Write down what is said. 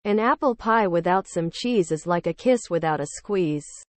An apple pie without some cheese is like a kiss without a squeeze.